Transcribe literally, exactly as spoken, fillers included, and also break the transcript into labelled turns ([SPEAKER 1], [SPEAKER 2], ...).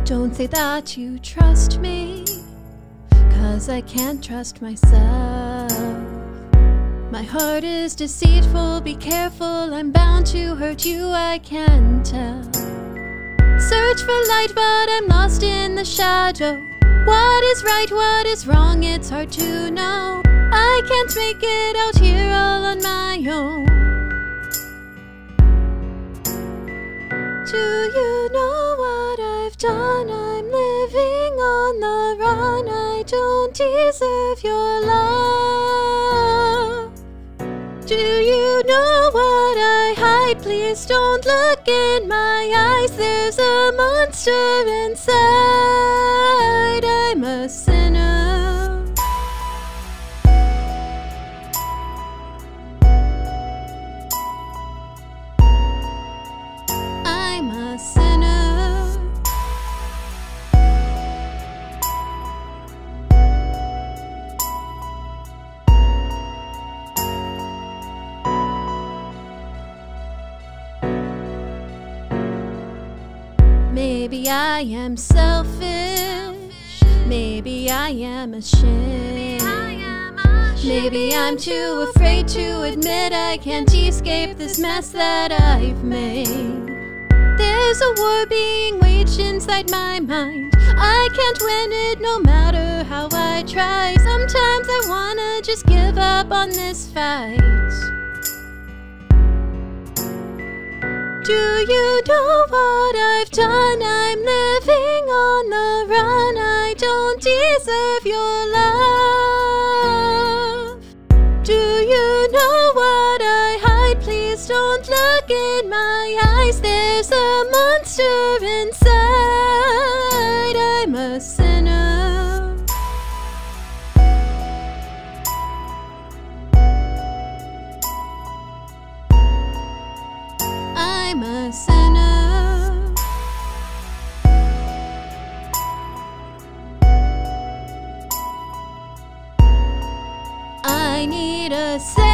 [SPEAKER 1] Don't say that you trust me, 'cause I can't trust myself. My heart is deceitful, be careful, I'm bound to hurt you, I can tell. Search for light, but I'm lost in the shadow. What is right, what is wrong, it's hard to know. I can't make it out here all on my own. Do you know what I've done? I'm living on the run. I don't deserve your love. Do you know what I hide? Please don't look in my eyes. There's a monster inside. I'm a sinner. I'm a sinner. Maybe I am selfish. Maybe I am ashamed. Maybe I'm too afraid to admit I can't escape this mess that I've made. There's a war being waged inside my mind. I can't win it no matter how I try. Sometimes I wanna just give up on this fight. Do you know what I've done? I'm living on the run. I don't deserve your love. Do you know what I hide? Please don't look in my eyes. There's a monster inside. I'm a sinner. I'm a sinner. I need a savior.